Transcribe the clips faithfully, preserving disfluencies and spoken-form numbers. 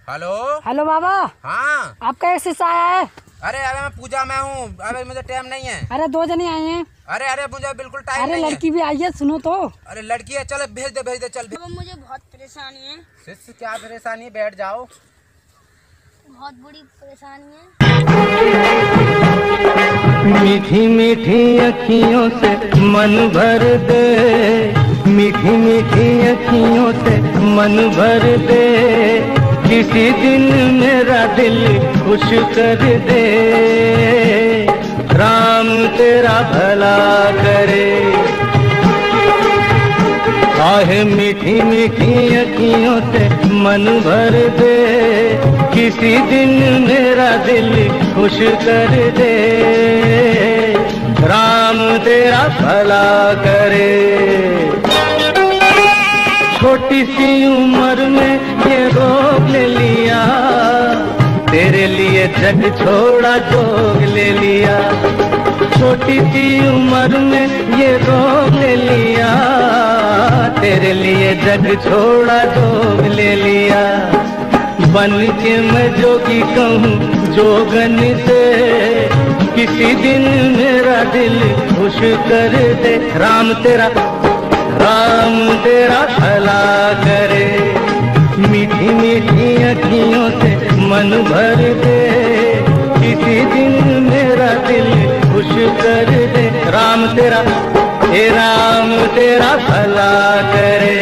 Hello hello बाबा। हाँ आपका एक शिष्य आया है। अरे अरे मैं पूजा में हूँ, अरे मुझे टाइम नहीं है। अरे दो जने आए हैं। अरे अरे मुझे बिल्कुल टाइम अरे नहीं है। लड़की भी आई है, सुनो तो। अरे लड़की है, चल भेज दे भेज दे चल भेज। मुझे बहुत परेशानी है। शिष्य क्या परेशानी है, बैठ जाओ। बहुत बड़ी परेशानी है। मीठी मीठी अखियों से मन भर दे, मीठी मीठी अखियों से मन भर दे, किसी दिन मेरा दिल खुश कर दे, राम तेरा भला करे। आहे मीठी मीठी अखियों से मन भर दे, किसी दिन मेरा दिल खुश कर दे, राम तेरा भला करे। छोटी सी उम्र में ये रोग ले लिया, तेरे लिए जग छोड़ा जोग ले लिया। छोटी सी उम्र में ये रोग ले लिया, तेरे लिए जग छोड़ा जोग ले लिया। बन के मैं जोगी कहूँ जोगन से, किसी दिन मेरा दिल खुश कर दे, राम तेरा राम तेरा भला करे। मीठी मीठी अखियों से मन भर दे, किसी दिन मेरा दिल खुश कर दे, राम तेरा हे राम तेरा भला करे।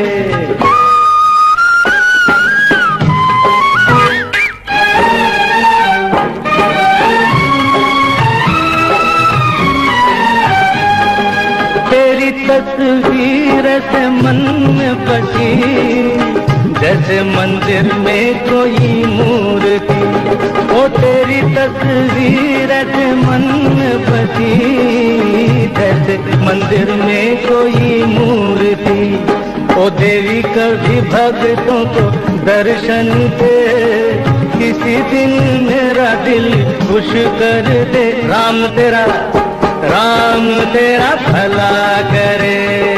तेरी तस्वीर से मन में बसी, जैसे मंदिर में कोई मूर्ति। ओ तेरी तस्वीर से मन में बसी, जैसे मंदिर में कोई मूर्ति। ओ देवी कभी भक्तों को दर्शन दे, किसी दिन मेरा दिल खुश कर दे, राम तेरा राम तेरा भला करे।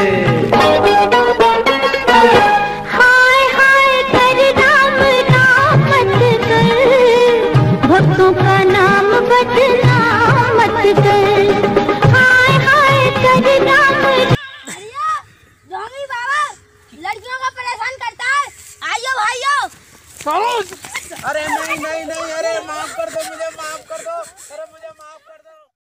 हाय हाय कर राम नाम मत कर, भक्तों का नाम बदनाम मत कर। हाय हाय कर राम। जोगी बाबा लड़कियों को परेशान करता है, आइयो भाइयों। अरे नहीं नहीं नहीं, अरे माफ कर दो मुझे।